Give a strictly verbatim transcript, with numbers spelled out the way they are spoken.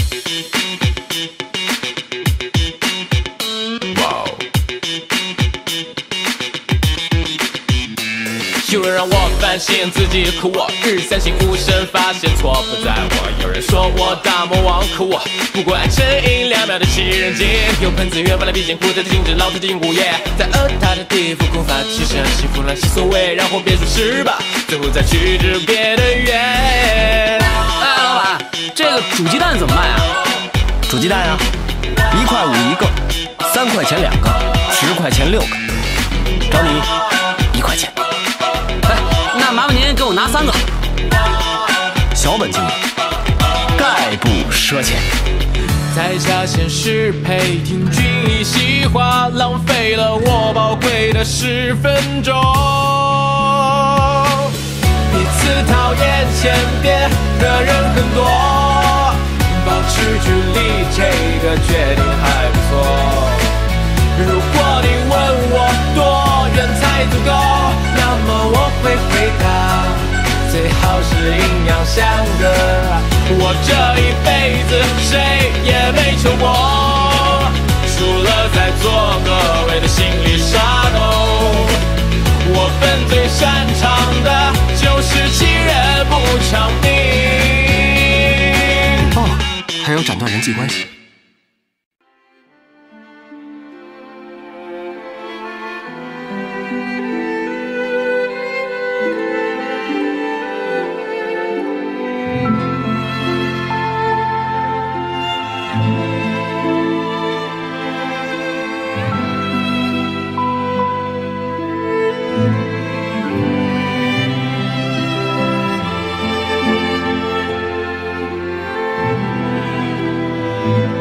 有人让我反省自己，可我日三省吾身，发现错不在我。有人说我大魔王，可我不过爱沉吟两秒的七人镜。有喷子远方来避险，苦在的精致，老子进骨液，在恶他的地府空发起身，幸福乱其所谓，然后别说是吧，最后再去指别的缘。 哎，老板，这个煮鸡蛋怎么卖啊？ 煮鸡蛋啊，一块五一个，三块钱两个，十块钱六个，找你一块钱。 哎，那麻烦您给我拿三个。 小本经营，概不赊钱。 在下先是陪听君一席话，浪费了我宝贵的十分钟。彼此讨厌千遍的人很多，保持距离这个决定还不错。如果你问我多远才足够，那么我会回答，最好是阴阳相隔。我这一辈子谁也没求过，除了在做各位的心理沙漏。我本最擅长的就是欺人不偿命。 哦，还有斩断人际关系。 嗯。